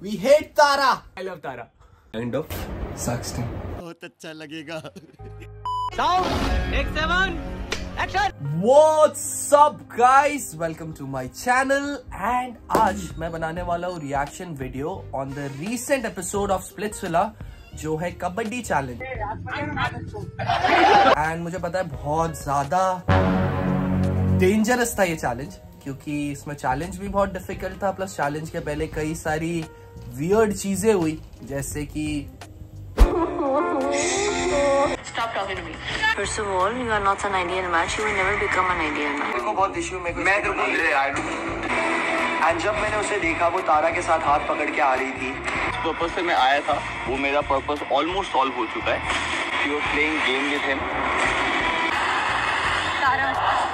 We hate Tara. I love Tara. Kind of. Sucks too. बहुत अच्छा लगेगा। Sound. Take 7. Action. What's up guys? Welcome to my channel and आज मैं बनाने वाला हूँ reaction video on the recent episode of Splitsvilla जो है कबड्डी चैलेंज। एंड मुझे पता है बहुत ज्यादा डेंजरस था ये चैलेंज क्योंकि इसमें चैलेंज भी बहुत डिफिकल्ट था, प्लस चैलेंज के पहले कई सारी वियर्ड चीजें हुई जैसे कि Stop talking to me. First of all, you are not an ideal match. You will never become an ideal match. मेरे को बहुत इश्यू मैं तेरे को एंड जब मैंने उसे देखा वो तारा के साथ हाथ पकड़ के आ रही थी, पर्पस से मैं आया था, वो मेरा पर्पस ऑलमोस्ट सॉल्व हो चुका है। You are playing game with him. Tara.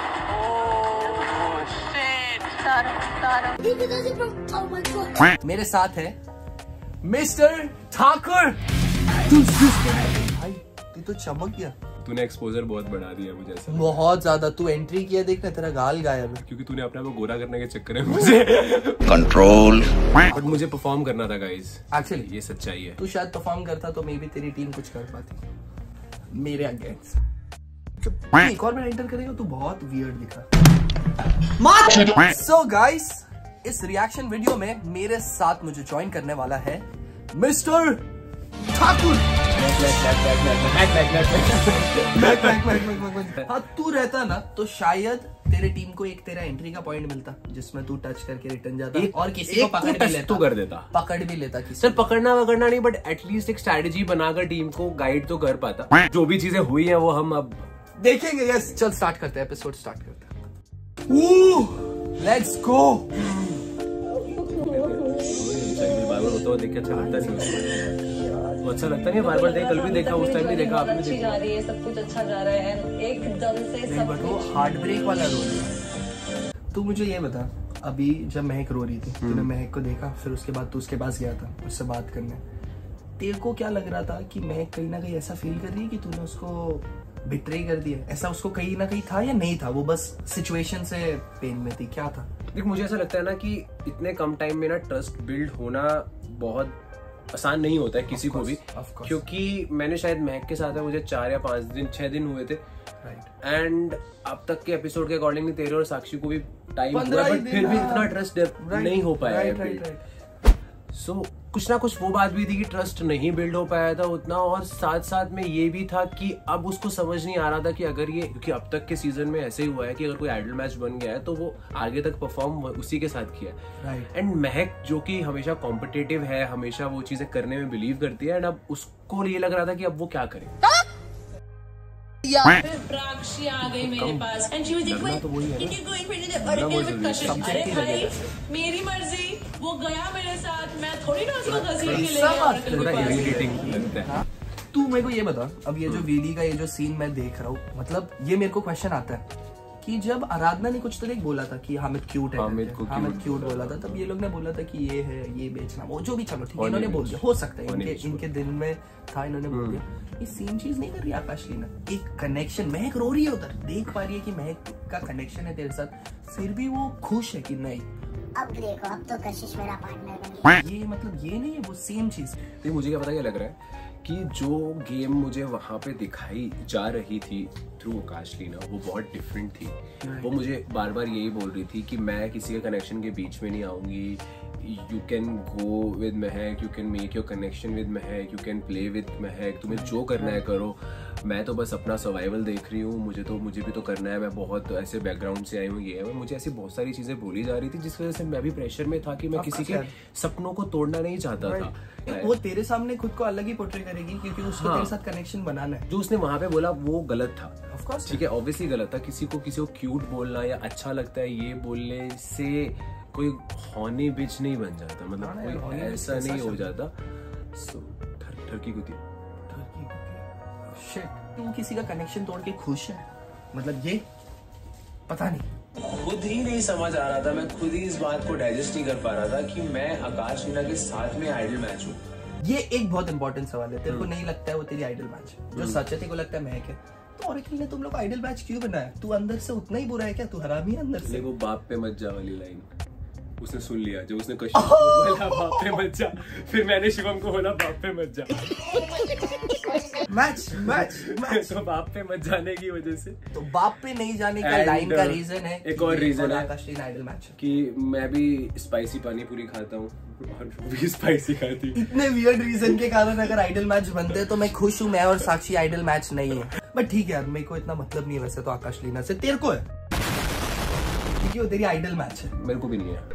Oh shit. Tara. Oh my god. मेरे साथ है मिस्टर ठाकुर। भाई तू तो चमक गया। तूने एक्सपोजर बहुत बढ़ा दिया मुझे ऐसा। बहुत ज्यादा। तू एंट्री किया देखना तेरा गाल गायब है क्योंकि तूने अपने आप को गोरा करने के चक्कर में मुझे कंट्रोल। बट मुझे परफॉर्म करना था गाइस। एक्चुअली ये सच्चाई है। तू शायद परफॉर्म करता तो मे बी तेरी टीम कुछ कर पाती मेरे अगेंस्ट। एक और मैं एंटर करेगा तो बहुत वियर्ड दिखा। सो गाइस इस रिएक्शन वीडियो में मेरे साथ मुझे ज्वाइन करने वाला है मिस्टर ठाकुर। हाँ तू रहता ना तो शायद तेरे टीम को एक तेरा एंट्री का पॉइंट मिलता जिसमें तू टच करके रिटर्न जाता और किसी को पकड़ भी लेता। तू कर देता, पकड़ भी लेता किसी। सर पकड़ना वकड़ना नहीं बट एटलीस्ट एक स्ट्रेटेजी बनाकर टीम को गाइड तो कर पाता। जो भी चीजें हुई हैं वो हम अब देखेंगे। यस चल स्टार्ट करते हैं, एपिसोड स्टार्ट करते हैं। Let's go. बार होता हुआ देख के अच्छा लगता नहीं। अच्छा लगता नहीं, बार बार देख, कल भी देखा, उस टाइम भी देखा, आपने भी देखा। जा रही है, सब कुछ अच्छा जा रहा है, एकदम से सब बट वो हार्ट ब्रेक वाला रोल है। तू मुझे ये बता, अभी जब महक रो रही थी तूने महक को देखा, फिर उसके बाद तू उसके पास गया था उससे बात करने, तेरे को क्या लग रहा था कि महक कहीं ना कहीं ऐसा फील कर रही है कि तूने उसको बिट्रे कर दिया? ऐसा उसको कहीं ना कहीं था या नहीं था? वो बस सिचुएशन से पेन में थी, क्या था? देख मुझे ऐसा लगता है ना कि इतने कम टाइम में ना ट्रस्ट बिल्ड होना बहुत आसान नहीं होता है किसी को भी, क्योंकि मैंने शायद महक के साथ है मुझे 4 या 5 दिन 6 दिन हुए थे एंड अब तक के एपिसोड के अकॉर्डिंगली तेरे और साक्षी को भी टाइम हुआ बट फिर भी इतना ट्रस्ट नहीं हो पाया है। सो कुछ ना कुछ वो बात भी थी कि ट्रस्ट नहीं बिल्ड हो पाया था उतना, और साथ साथ में ये भी था कि अब उसको समझ नहीं आ रहा था कि अगर ये, क्योंकि अब तक के सीजन में ऐसे ही हुआ है कि अगर कोई आइडल मैच बन गया है तो वो आगे तक परफॉर्म उसी के साथ किया एंड महक जो कि हमेशा कॉम्पिटिटिव है, हमेशा वो चीजें करने में बिलीव करती है एंड अब उसको ये लग रहा था कि अब वो क्या करे। प्राक्षी आ गई मेरे पास एंड शी वाज लाइक मेरी मर्जी, वो गया मेरे साथ, मैं थोड़ी ना उसको घसीट के ले गया। तू मेरे को ये बता, अब ये जो वीडी का ये जो सीन मैं देख रहा हूँ, मतलब ये मेरे को क्वेश्चन आता है कि जब आराधना ने कुछ तो देख बोला था कि हामिद क्यूट है, हामिद क्यूट बोला था, तब ये लोग ने बोला था कि ये है, ये बेचना, वो जो भी, चलो ठीक है इन्होंने बोल दिया, हो सकता है इनके दिल में था, इन्होंने बोल दिया। ये सेम चीज नहीं कर रही आकाशली ना, एक कनेक्शन, महक रो रही है उधर, देख पा रही है कि महक का कनेक्शन है तेरे साथ, फिर भी वो खुश है कि नहीं अब देखो अब तो कशिश मेरा पार्टनर बन गया। ये मतलब ये नहीं है वो सेम चीज। तो मुझे क्या पता क्या लग रहा है कि जो गेम मुझे वहां पे दिखाई जा रही थी थ्रू आकाशली ना, वो बहुत डिफरेंट थी। वो मुझे बार बार यही बोल रही थी कि मैं किसी के कनेक्शन के बीच में नहीं आऊंगी, you can go with Mahak, you can make your connection with Mahak, you can play with Mahak, तुम्हें जो करना है करो, मैं तो बस अपना सर्वाइवल देख रही हूँ, मुझे भी तो करना है, मैं बहुत ऐसे बैकग्राउंड से आई हूँ, ये है। मुझे ऐसी बहुत सारी चीजें बोली जा रही थी जिस वजह से मैं भी प्रेशर में था कि मैं किसी के सपनों को तोड़ना नहीं चाहता था। वो तेरे सामने खुद को अलग ही पोर्ट्रे करेगी क्योंकि उसको तेरे साथ कनेक्शन बनाना है। जो उसने वहां पे बोला वो गलत था, ऑफ कोर्स ठीक है, ऑब्वियसली गलत था। किसी को क्यूट बोलना या अच्छा लगता है ये बोलने से कोई हॉनी बिच नहीं बन जाता, मतलब कोई ऐसा नहीं हो जाता। ठरकी कुत्ती शिट, तू किसी का कनेक्शन तोड़ के खुश है, मतलब ये पता नहीं, खुद ही नहीं समझ आ रहा था, मैं खुद ही इस बात को डाइजेस्ट नहीं कर पा रहा था कि मैं आकाश मीना के साथ में आइडल मैच हूँ। ये एक बहुत इंपॉर्टेंट सवाल है। तेरे को नहीं लगता है वो तेरी आइडल मैच, जो सच है तेरे को लगता है महक है, तो ऑरेकल ने तुम लोग आइडल मैच क्यों बनाया? तू अंदर से उतना ही बुरा है क्या? तू हरामी है अंदर से। वो बाप पे मत जा वाली लाइन उसने सुन लिया जब उसने कशिश को बोला बाप पे मत जा, फिर मैंने शिवम को बोला बाप पे मत जा। मैच तो बाप पे मत जाने की वजह से, तो बाप पे नहीं जाने का लाइन का रीजन है, एक और रीजन है आइडल मैच कि मैं भी स्पाइसी पानी पूरी खाता हूँ और वो भी स्पाइसी खाती। इतने वियर्ड रीजन के कारण अगर आइडल मैच बनते तो मैं खुश हूँ। मैं और साक्षी आइडल मैच नहीं है, बट ठीक है यार, मेरे को इतना मतलब नहीं है वैसे तो आकाश लीना से। तेरे को है क्योंकि वो तेरी आइडल मैच है, मेरे को भी नहीं है।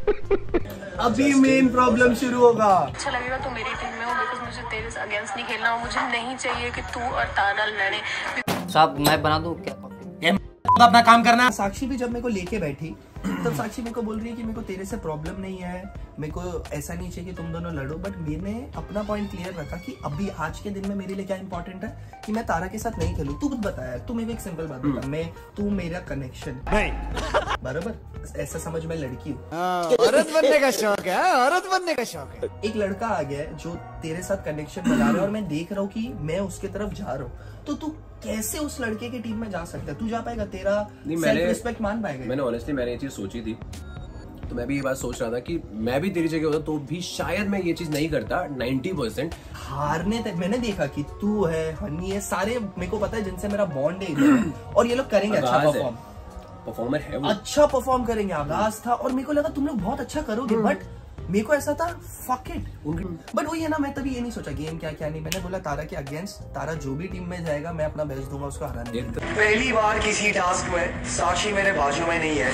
अभी मेन प्रॉब्लम शुरू होगा। अच्छा लगेगा तू मेरी टीम में हो, बिकॉज़ मुझे तेरे अगेंस्ट नहीं खेलना, मुझे नहीं चाहिए कि तू और तारा लड़े। साहब मैं बना दूं क्या? अपना काम करना। साक्षी भी जब मेरे को लेके बैठी तब साक्षी मेरे को बोल रही है कि मेरे को तेरे से प्रॉब्लम नहीं है, मेरे को ऐसा नहीं चाहिए कि तुम दोनों लड़ो, बट मैंने अपना पॉइंट क्लियर रखा कि अभी आज के दिन में मेरे लिए क्या इंपॉर्टेंट है कि मैं तारा के साथ नहीं खेलूं। तू कुछ बताया, तू मेरे को एक सिंपल बात बता, मैं तू मेरा कनेक्शन बराबर, ऐसा समझ मैं लड़की हूँ, औरत बनने का शौक है, औरत बनने का शौक है। एक लड़का आ गया है जो तेरे साथ कनेक्शन बना रहा है और मैं देख रहा हूँ कि मैं उसके तरफ जा रहा हूँ, तो तू कैसे उस लड़के की टीम में जा सकता है? तू जा पाएगा? तेरा सेल्फ रिस्पेक्ट मान पाएगा? मैंने ऑनेस्टली मैंने ये चीज सोची थी, तो मैं भी ये बात सोच रहा था कि मैं भी तेरी जगह होता तो भी शायद मैं ये चीज नहीं करता 90%। हारने तक मैंने देखा कि तू है, हनी है, सारे मेरे को पता है जिनसे मेरा बॉन्ड है और ये लोग करेंगे अच्छा परफॉर्मर है वो, अच्छा परफॉर्म करेंगे। आगाज था और मेरे को लगा तुम लोग बहुत अच्छा करोगे, बट मेरे को ऐसा था फक इट। बट वही है ना, मैं तभी ये नहीं सोचा गेम क्या क्या नहीं, मैंने बोला तारा के अगेंस्ट, तारा जो भी टीम में जाएगा मैं अपना बेस्ट दूंगा उसको हराने। पहली बार किसी टास्क में साक्षी मेरे बाजू में नहीं है।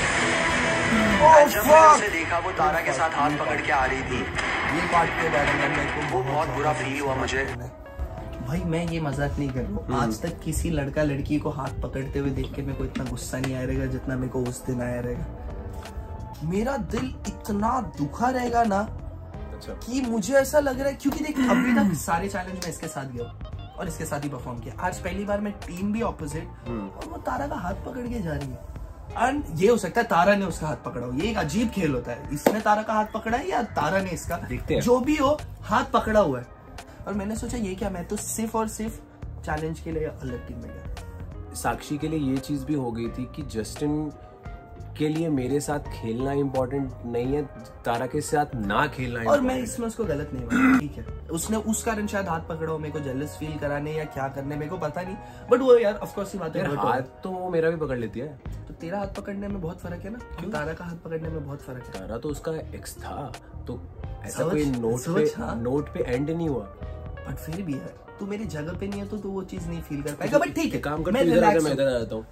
जब मैंने उसे देखा वो तारा के साथ हाथ पकड़ के आ रही थी, ये पार्ट के बारे में मेरे को वो बहुत बुरा फील हुआ मुझे। भाई मैं ये मजाक नहीं कर रहा हूँ, आज तक किसी लड़का लड़की को हाथ पकड़ते हुए देख के मेरे को इतना गुस्सा नहीं आया रहेगा जितना मेरे को उस दिन आया रहेगा। मेरा दिल इतना दुखा रहेगा ना कि मुझे ऐसा लग रहा है, क्योंकि देख अभी तक सारे चैलेंज में इसके साथ गया और इसके साथ ही परफॉर्म किया। आज पहली बार मैं टीम भी ऑपोजिट और वो तारा का हाथ पकड़ के जा रही है। एंड ये हो सकता है तारा ने उसका हाथ पकड़ा हो, ये एक अजीब खेल होता है, इसने तारा का हाथ पकड़ा है या तारा ने इसका, जो भी हो हाथ पकड़ा हुआ है। और मैंने सोचा ये क्या, मैं तो सिर्फ और सिर्फ चैलेंज के लिए अलग टीम में गया। साक्षी के लिए ये चीज भी हो गई थी कि जस्टिन के लिए मेरे साथ खेलना इम्पोर्टेंट नहीं है, तारा के साथ ना खेलना। और मैं इसमें उसको गलत नहीं मानता, ठीक है, उसने उस कारण शायद हाथ पकड़ा हो, मेरे को जेलस फील कराने या क्या करने मेरे को पता नहीं, बट वो यार ऑफ कोर्स बात है, हाथ तो वो मेरा भी पकड़ लेती है। तो तेरा हाथ पकड़ने में बहुत फर्क है ना, क्यों? तारा का हाथ पकड़ने में बहुत फर्क है। तारा तो उसका एक्स था, तो ऐसा कोई नोट पे एंड नहीं हुआ, बट फिर भी यार तू मेरी जगह पे नहीं है तो तू वो चीज नहीं फील कर पाएगा, बट ठीक है काम कर, मैं इधर आ जाता हूँ।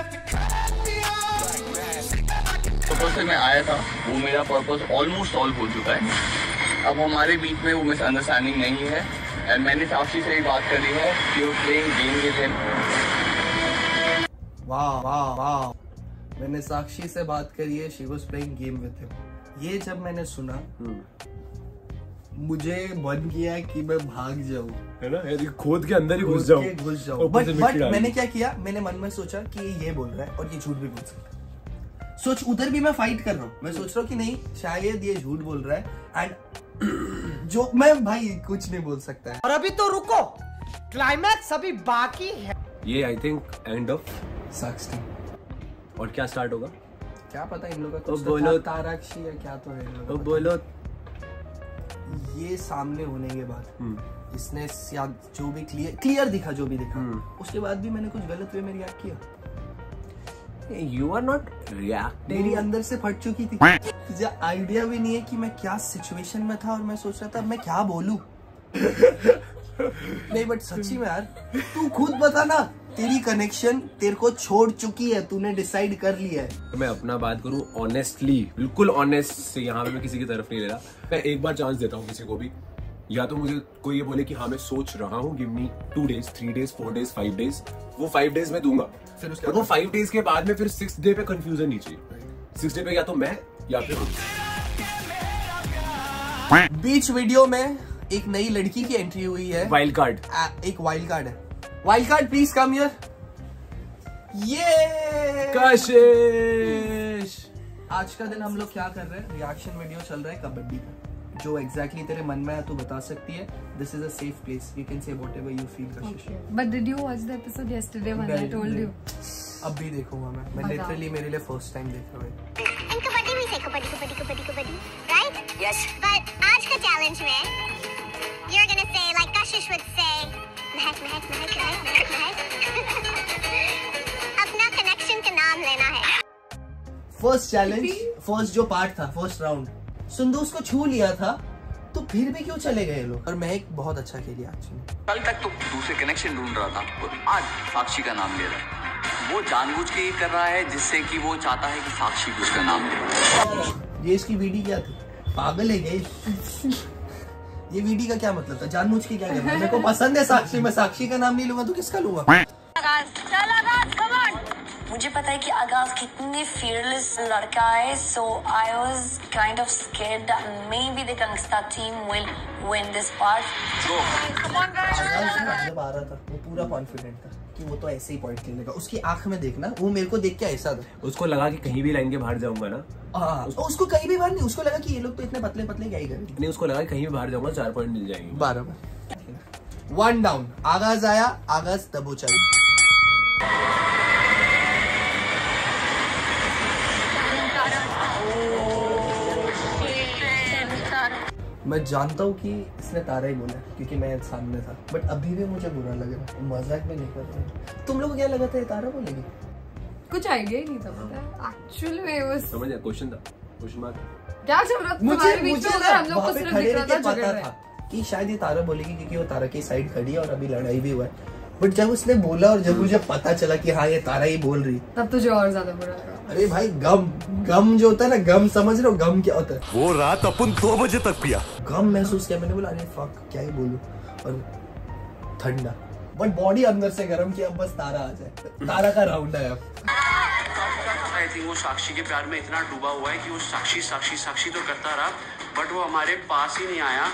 पर्पस से मैं आया था, वो मेरा पर्पस ऑलमोस्ट सॉल्व हो चुका है। अब हमारे बीच में वो मिसअंडरस्टैंडिंग नहीं है एंड मैंने साक्षी से ही बात करी है कि वो प्लेइंग गेम विद हिम। वाह वाह वाह, मैंने साक्षी से बात करी है, she was playing game with him. ये जब मैंने सुना मुझे मन किया कि मैं भाग जाऊं, है ना, खोद के अंदर ही घुस जाऊं। बट मैंने क्या किया, मैंने मन में सोचा कि ये बोल रहा है और ये झूठ भी बोल सकता है। सोच उधर भी मैं फाइट कर रहा हूँ, मैं सोच रहा हूँ कि नहीं शायद ये झूठ बोल रहा है एंड जो मैं भाई कुछ नहीं बोल सकता है। और अभी तो रुको, क्लाइमैक्स अभी बाकी है। ये I think end of Sakshi और क्या स्टार्ट होगा क्या पता, इन लोगों का बोलो ताराक्षी या क्या तो है, तो बोलो ये सामने होने के बाद इसने जो भी क्लियर दिखा, जो भी दिखा, उसके बाद भी मैंने कुछ गलत वे में रिएक्ट किया। You are not reacting। मेरी अंदर से फट चुकी थी, मुझे आइडिया भी नहीं है कि मैं क्या सिचुएशन में था और मैं सोच रहा था मैं क्या बोलूं। नहीं बट सच्ची में यार तू खुद बता ना, तेरी कनेक्शन तेरे को छोड़ चुकी है, तूने डिसाइड कर लिया है। मैं अपना बात करूं ऑनेस्टली, बिल्कुल ऑनेस्ट से, यहाँ पे मैं किसी की तरफ नहीं ले रहा, मैं एक बार चांस देता हूँ किसी को भी, या तो मुझे कोई ये बोले कि हाँ मैं सोच रहा हूँ, give me 2 days 3 days 4 days 5 days, वो 5 days में दूंगा, फिर उसके वो 5 days के बाद में फिर 6th डे पे कंफ्यूजन नहीं चाहिए। 6th डे पे या तो मैं या फिर बीच वीडियो में एक नई लड़की की एंट्री हुई है, वाइल्ड कार्ड, एक वाइल्ड कार्ड है। Wild card please come here. ये कशिश, आज का दिन हम लोग क्या कर रहे हैं, रिएक्शन वीडियो चल रहा है कबड्डी का, जो एग्जैक्टली तेरे मन में है तू बता सकती है। This is a safe place, you can say whatever you feel Kashish. But did you watch the episode yesterday when I told you? अब भी देखूंगा मैं लिटरली मेरे लिए फर्स्ट टाइम देख रहा हूँ। कबड्डी, right? Yes. But आज का challenge में you're gonna say like Kashish would say, महक अपना connection का नाम लेना है। फर्स्ट चैलेंज, फर्स्ट जो पार्ट था, फर्स्ट राउंड, सुंदू उसको छू लिया था तो फिर भी क्यों चले गए लोग? और महक बहुत अच्छा खेली एक्चुअली। कल तक तो दूसरे कनेक्शन ढूंढ रहा था, तो आज साक्षी का नाम ले रहा है। वो जानबूझ के ये कर रहा है जिससे कि वो चाहता है कि साक्षी उसका नाम ले। ये इसकी वीडी क्या थी? पागल है गए। ये वीडी का क्या मतलब था? जानबूझ के क्या कर रहा है? मेरे को पसंद है साक्षी, मैं साक्षी का नाम नहीं लूंगा तो किसका लूंगा? मुझे पता है कि आगाज कितने fearless लड़का है, so I was kind of scared that maybe the gangsta team will win this part. जब आ रहा था वो पूरा कॉन्फिडेंट था कि वो तो ऐसे ही पॉइंट खेलेगा। उसकी आंख में देखना, वो मेरे को देख के ऐसा था, उसको लगा कि कहीं भी लाइन के बाहर जाऊंगा ना। उसको कहीं भी बाहर नहीं, उसको लगा कि ये लोग तो इतने पतले पतले क्या ही करेंगे। नहीं, उसको लगा कि कहीं भी बाहर जाऊंगा 4 पॉइंट मिल जाएंगे। 1 डाउन। आगाज आया, आगाज दबोचा। मैं जानता हूँ कि इसने तारा ही बोला क्योंकि मैं सामने था, बट अभी भी मुझे बुरा लग रहा है। मजाक में नहीं कर रहा। तुम लोग क्या लगा था ये तारा बोलेगी? कुछ आइडिया ही नहीं था पता एक्चुअली में। वो समझ क्वेश्चन था, क्वेश्चन मार्क क्या चल रहा था तुम्हारे बीच में? हम लोग को सिर्फ दिख रहा था झगड़ रहे कि शायद ये तारा बोलेगी क्योंकि वो तारा की साइड खड़ी है और अभी लड़ाई भी हुआ है। बट जब उसने बोला और जब मुझे पता चला कि हाँ ये तारा ही बोल रही, तब तुझे और ज्यादा बुरा लगा। अरे भाई गम जो होता है ना, गम समझ रहे हो? गम क्या होता है? वो रात अपन 2 बजे तक पिया, गम महसूस किया। मैंने बोला अरे फक क्या ही बोलूं, और ठंडा, बट बॉडी अंदर से गर्म किया। बस तारा आ जाए, तारा का राउंड है अब। आई थिंक वो साक्षी के प्यार में इतना डूबा हुआ है कि वो साक्षी साक्षी साक्षी तो करता रहा, बट वो हमारे पास ही नहीं आया।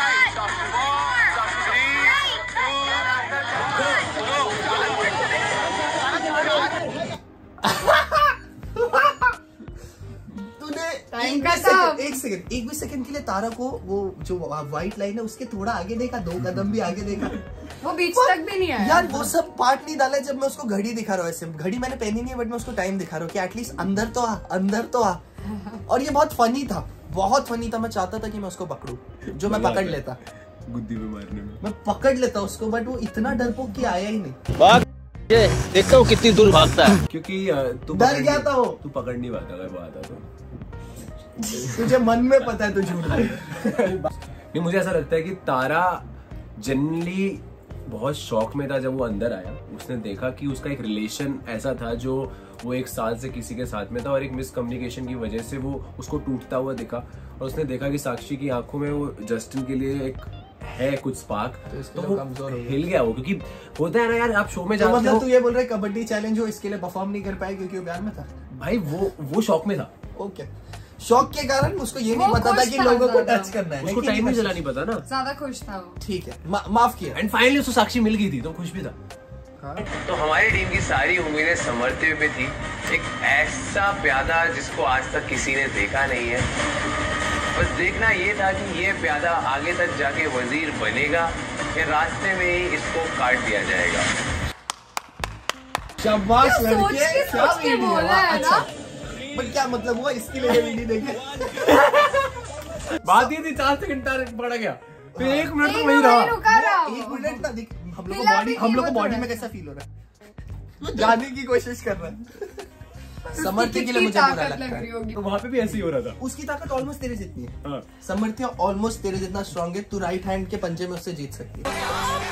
एक भी सेकंड के लिए तारा को वो जो व्हाइट लाइन है उसके थोड़ा आगे देखा, 2 कदम भी आगे देखा, वो बीच तक भी नहीं आया। यार वो सब पार्ट नहीं डाला। जब मैं उसको घड़ी दिखा रहा हूँ, ऐसे घड़ी मैंने पहनी नहीं है बट मैं उसको टाइम दिखा रहा हूँ कि एटलीस्ट अंदर तो आ, अंदर तो आ। और ये बहुत फनी था, बहुत फनी था। मैं चाहता था कि मैं उसको पकड़ूं, जो मैं पकड़ लेता गुद्दी में मारने में, मैं पकड़ लेता उसको, बट वो इतना डरपोक कि आया ही नहीं। देखता हूँ कितनी दूर भागता है, क्योंकि तू डर गया था वो। तू पकड़ नहीं पाता अगर वो आता तो। तुझे मन में पता है तू झूठ रहा है। नहीं, मुझे ऐसा लगता है कि तारा जनरली बहुत शौक में था जब वो अंदर आया। उसने देखा कि उसका एक रिलेशन ऐसा था जो वो 1 साल से किसी के साथ में था, और एक मिसकम्युनिकेशन की वजह से वो उसको टूटता हुआ दिखा। और उसने देखा कि साक्षी की आंखों में वो जस्टिन के लिए एक है कुछ स्पार्क, तो वो हिल गया वो। क्योंकि होता है ना यार, आप शो में जाते हो, मतलब तू ये बोल रहा है कबड्डी चैलेंज हो इसके लिए परफॉर्म नहीं कर पाया क्योंकि वो प्यार में था? भाई वो शौक में था। ओके, शौक के कारण उसको ये नहीं पता था कि लोगों को टच करना है, उसको टाइम नहीं चला नहीं पता ना। ज्यादा खुश था वो। ठीक है, माफ किया। एंड फाइनली उसको साक्षी मिल गई थी तो खुश भी था। तो हमारी टीम की सारी उम्मीदें समरते पे थी, एक ऐसा प्यादा जिसको आज तक किसी ने देखा नहीं है। बस देखना ये था कि ये प्यादा आगे तक जाके वजीर बनेगा या रास्ते में ही इसको काट दिया जाएगा। शाबाश लड़के, क्या वीडियो है ना? बट क्या मतलब हुआ इसके लिए वीडियो देखे? बात ये थी 4 सेकंड पड़ गया, फिर 1 मिनट तो वही रहा। 1 मिनट ना, देख हम लोग को बॉडी में कैसा फील हो रहा है, जाने की कोशिश कर रहा है। समर्थ्य के लिए मुझे बुरा लगता है। तो वहाँ पे भी ऐसे ही हो रहा था। उसकी ताकत ऑलमोस्ट तेरे जितनी है। समर्थ्य ऑलमोस्ट तेरे जितना स्ट्रॉन्ग है। तू राइट हैंड के पंजे में उससे जीत सकती है।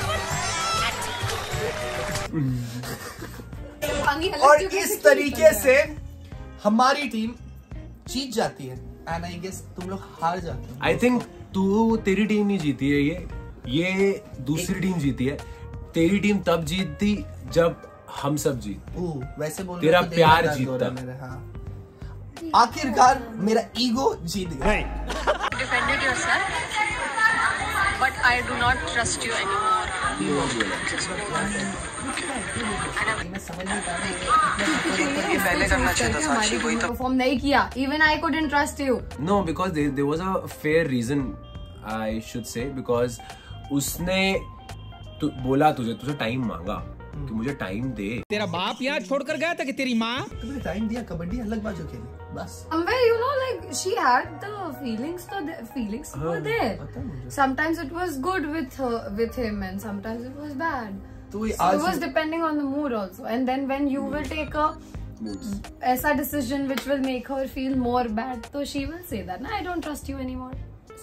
और इस तरीके से हमारी टीम जीत जाती है, एंड आई गेस तुम लोग हार जाते हो। आई थिंक तेरी टीम नहीं जीती है, ये दूसरी टीम जीती है। तेरी टीम तब जीतती जब हम सब जीत। वैसे बोल तेरा प्यार जीतता। हाँ। आखिरकार मेरा ईगो जीत गया। Defended yourself, but I do not trust you anymore. पहले करना चाहिए था साक्षी को, परफॉर्म नहीं किया। Even I couldn't trust you. No, because there was a fair reason, I should say, because उसने बोला तुझे टाइम मांगा कि मुझे टाइम दे। तेरा बाप यहाँ छोड़कर गया था कि तेरी माँ? तुमने टाइम दिया, कबड्डी अलग बात जो खेली। बस somewhere you know like she had the feelings, so the feelings were there. Sometimes it was good with him and sometimes it was bad. So it was depending on the mood also. And then when you will take a ऐसा decision which will make her feel more bad, so she will say that I don't trust you anymore.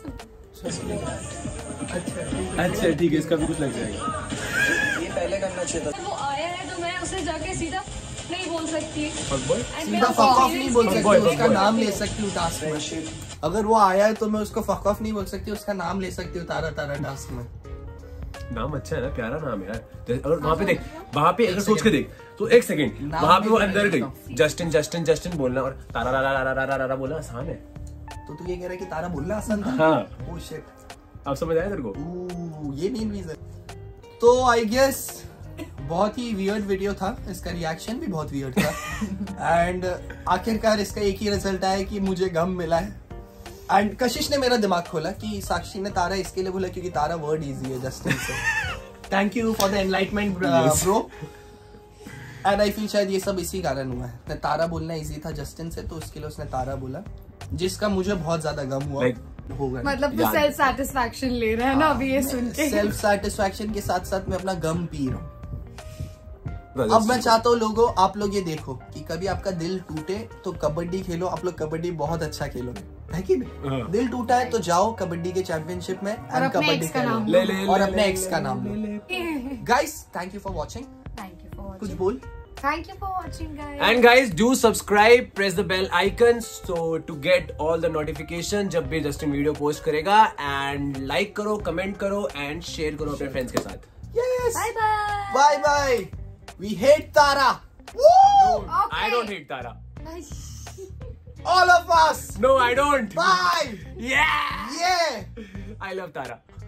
अच्छा ठीक है, इसका भी कुछ लग जाएगा। ये पहले करना चाहिए था। वो आया है तो मैं उसे जाके सीधा नहीं बोल सकती, सीधा फक ऑफ नहीं बोल सकती, उसका नाम ले सकती हूँ टास्क में। अगर वो आया है तो मैं उसको फक ऑफ नहीं बोल सकती, उसका नाम ले सकती हूँ तारा तारा टास्क में। नाम अच्छा है ना, प्यारा नाम है यार। अगर वहाँ पे देख, वहाँ पे अगर सोच के देख तो एक सेकंड, वहाँ पे वो अंदर गई जस्टिन जस्टिन जस्टिन बोलना और तारा रा बोलना आसान है। तो तू ये कह रहा है कि तारा बोलना आसान था? हाँ। ओह शिट, अब समझ आया तेरे को? ये मेन रीजन। तो आई गेस बहुत ही वियर्ड वीडियो था, इसका रिएक्शन भी बहुत वियर्ड था एंड आखिरकार इसका एक ही रिजल्ट आया कि मुझे गम मिला है। एंड कशिश ने मेरा दिमाग खोला कि साक्षी ने तारा इसके लिए बोला क्योंकि तारा वर्ड इजी है जस्टिन से। Thank you for the enlightenment bro. And I feel शायद ये सब इसी कारण हुआ है। तारा बोलना इजी था जस्टिन से तो उसके लिए उसने तारा बोला, जिसका मुझे बहुत ज्यादा गम हुआ होगा। मतलब तो सेल्फ सेटिस्फैक्शन ले रहा है ना अभी ये सुन के। सेल्फ सेटिस्फैक्शन के साथ साथ मैं अपना गम पी रहा हूँ। अब मैं चाहता हूँ लोगों, आप लोग ये देखो कि कभी आपका दिल टूटे तो कबड्डी खेलो। आप लोग कबड्डी बहुत अच्छा खेलोगे, है कि नहीं? दिल टूटा है तो जाओ कबड्डी के चैंपियनशिप में एंड कबड्डी खेलो और अपने एक्स का नाम लो। Guys thank you for watching. कुछ बोल। Thank you for watching, guys. And guys, do subscribe, press the bell icon so to get all the notification जब भी जस्टिन वीडियो पोस्ट करेगा। And like करो, comment करो and share करो अपने friends के साथ। Yes. Bye bye. Bye bye. We hate Tara. Woo! No, I don't hate Tara. All of us. No, I don't. Bye. Yeah. Yeah. I love Tara.